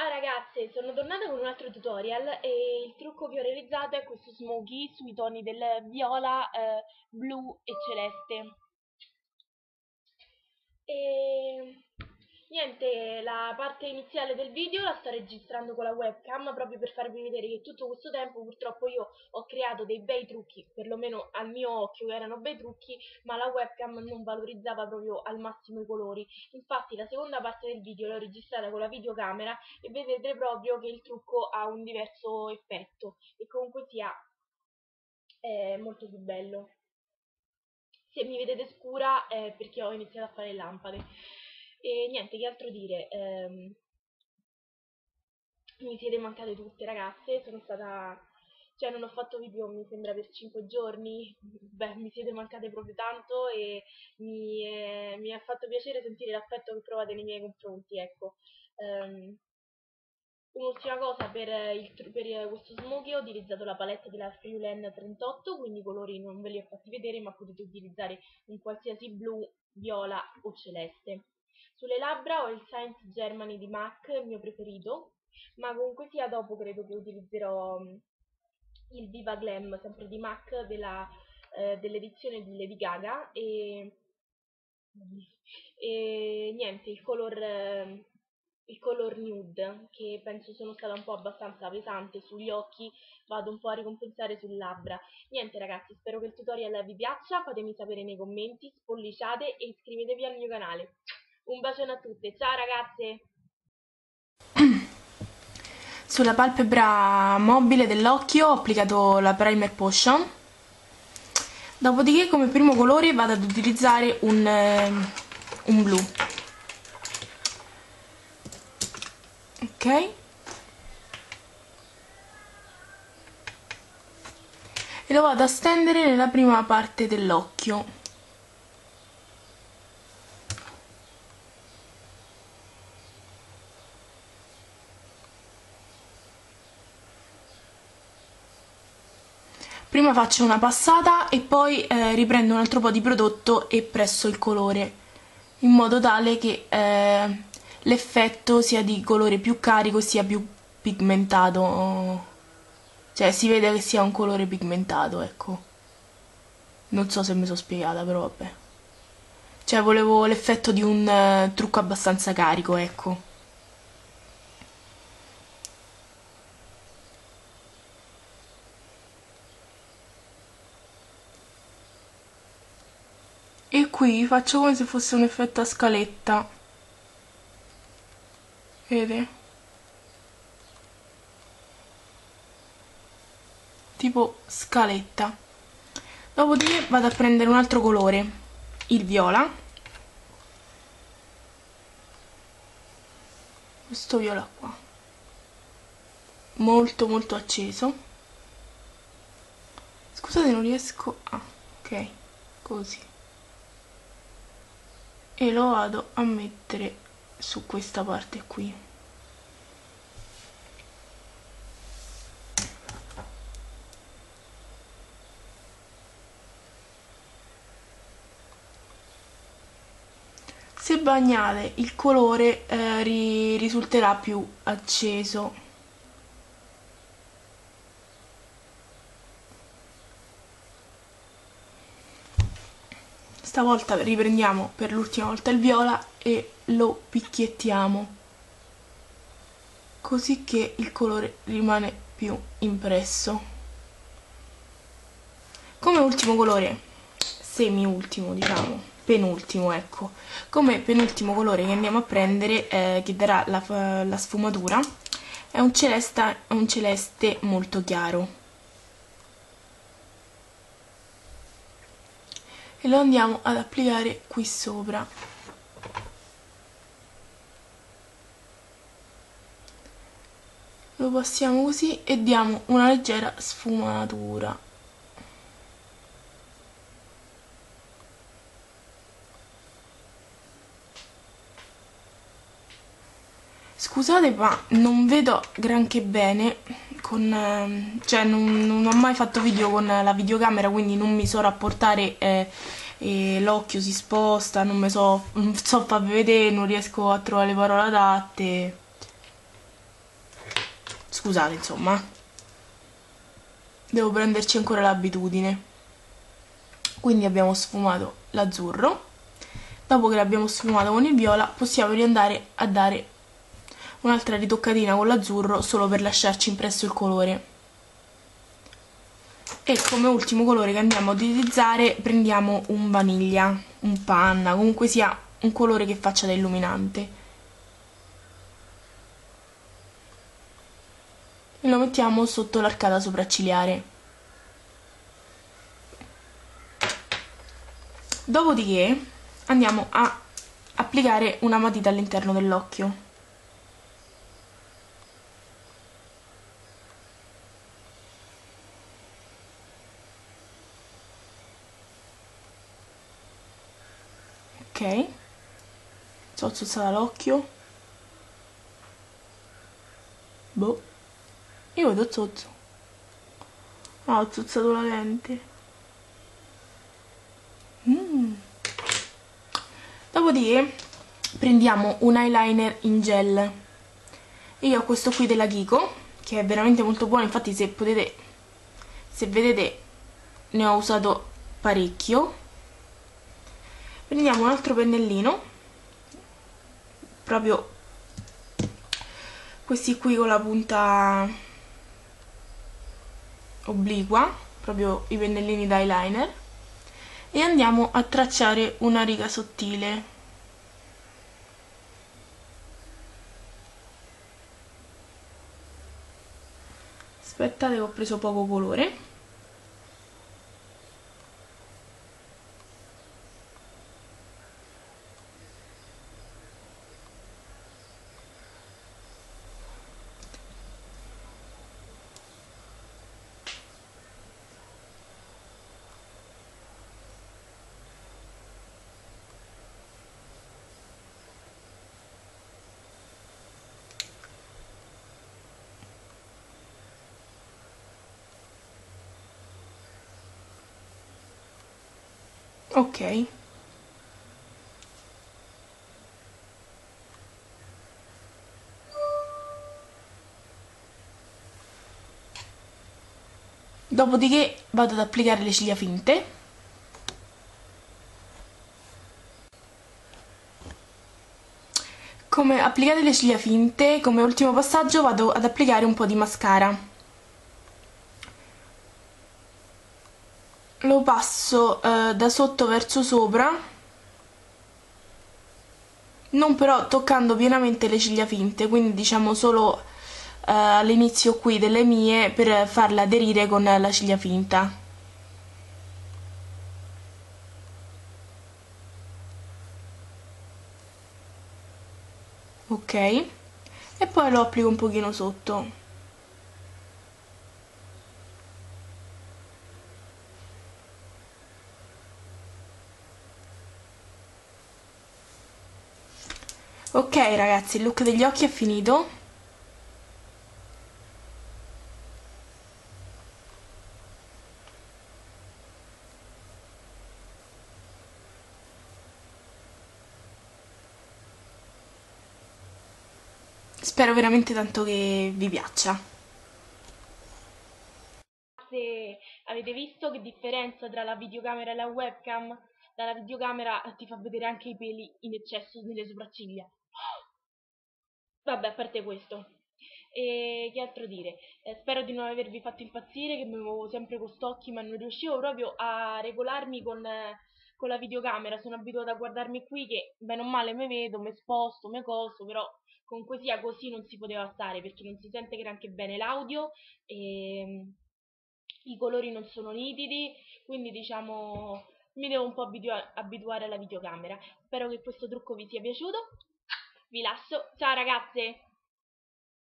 Ciao ragazze, sono tornata con un altro tutorial e il trucco che ho realizzato è questo smokey sui toni del viola, blu e celeste. E niente, la parte iniziale del video la sto registrando con la webcam proprio per farvi vedere che tutto questo tempo purtroppo io ho creato dei bei trucchi, perlomeno al mio occhio erano bei trucchi, ma la webcam non valorizzava proprio al massimo i colori. Infatti la seconda parte del video l'ho registrata con la videocamera e vedete proprio che il trucco ha un diverso effetto e comunque sia è molto più bello. Se mi vedete scura è perché ho iniziato a fare le lampade. E niente, che altro dire? Mi siete mancate tutte ragazze, sono stata... Cioè non ho fatto video mi sembra per 5 giorni, beh mi siete mancate proprio tanto e mi ha fatto piacere sentire l'affetto che provate nei miei confronti, ecco. Ehm, Un'ultima cosa per questo smokey ho utilizzato la palette della Freelan 38, quindi i colori non ve li ho fatti vedere, ma potete utilizzare un qualsiasi blu, viola o celeste. Sulle labbra ho il Science Germany di MAC, il mio preferito, ma comunque sia dopo credo che utilizzerò il Viva Glam, sempre di MAC, dell'edizione di Lady Gaga e niente, il color nude, che penso sono stata un po' abbastanza pesante sugli occhi, vado un po' a ricompensare sulle labbra. Niente ragazzi, spero che il tutorial vi piaccia, fatemi sapere nei commenti, spolliciate e iscrivetevi al mio canale. Un bacione a tutte, ciao ragazze! Sulla palpebra mobile dell'occhio ho applicato la Primer Potion. Dopodiché come primo colore vado ad utilizzare un blu. Ok? E lo vado a stendere nella prima parte dell'occhio. Prima faccio una passata e poi riprendo un altro po' di prodotto e presso il colore, in modo tale che l'effetto sia di colore più carico, sia più pigmentato, cioè si vede che sia un colore pigmentato, ecco. Non so se mi sono spiegata, però vabbè. Cioè volevo l'effetto di un trucco abbastanza carico, ecco. E qui faccio come se fosse un effetto a scaletta. Vede? Tipo scaletta. Dopodiché vado a prendere un altro colore, il viola. Questo viola qua. Molto molto acceso. Scusate, non riesco... Ah, ok. Così. E lo vado a mettere su questa parte qui. Se bagnate il colore risulterà più acceso. Stavolta riprendiamo per l'ultima volta il viola e lo picchiettiamo, così che il colore rimane più impresso. Come ultimo colore, semi-ultimo diciamo, penultimo ecco, come penultimo colore che andiamo a prendere, che darà la sfumatura, è un celeste molto chiaro. E lo andiamo ad applicare qui sopra. Lo passiamo così e diamo una leggera sfumatura. Scusate ma non vedo granché bene con, cioè non ho mai fatto video con la videocamera, quindi non mi so rapportare, l'occhio si sposta, non so farvi vedere, non riesco a trovare le parole adatte. Scusate, insomma, devo prenderci ancora l'abitudine. Quindi abbiamo sfumato l'azzurro. Dopo che l'abbiamo sfumato con il viola, possiamo riandare a dare un'altra ritoccatina con l'azzurro solo per lasciarci impresso il colore. E come ultimo colore che andiamo ad utilizzare prendiamo un vaniglia, un panna, comunque sia un colore che faccia da illuminante. E lo mettiamo sotto l'arcata sopraccigliare. Dopodiché andiamo a applicare una matita all'interno dell'occhio. Ok, zozzozzata l'occhio. Boh, io vedo zozzo. Ah, ho zozzato la lente. Dopodiché prendiamo un eyeliner in gel. Io ho questo qui della Kiko, che è veramente molto buono, infatti se vedete ne ho usato parecchio. Prendiamo un altro pennellino, proprio questi qui con la punta obliqua, proprio i pennellini da eyeliner, e andiamo a tracciare una riga sottile. Aspettate che ho preso poco colore. Ok. Dopodiché vado ad applicare le ciglia finte. Come applicate le ciglia finte, come ultimo passaggio vado ad applicare un po' di mascara. Lo passo da sotto verso sopra, non però toccando pienamente le ciglia finte, quindi diciamo solo all'inizio qui delle mie per farle aderire con la ciglia finta. Ok? E poi lo applico un pochino sotto. Ok ragazzi, il look degli occhi è finito. Spero veramente tanto che vi piaccia. Se avete visto che differenza tra la videocamera e la webcam, dalla videocamera ti fa vedere anche i peli in eccesso nelle sopracciglia. Vabbè, a parte questo. E che altro dire? Spero di non avervi fatto impazzire, che mi muovo sempre con st'occhi, ma non riuscivo proprio a regolarmi con la videocamera. Sono abituata a guardarmi qui che bene o male mi vedo, mi sposto, mi coso, però comunque sia così non si poteva stare perché non si sente granché bene l'audio e i colori non sono nitidi, quindi diciamo mi devo un po' abituare alla videocamera. Spero che questo trucco vi sia piaciuto. Vi lascio. Ciao ragazze!